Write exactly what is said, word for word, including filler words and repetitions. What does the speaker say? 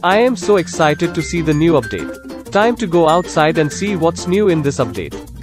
I am so excited to see the new update. Time to go outside and see what's new in this update.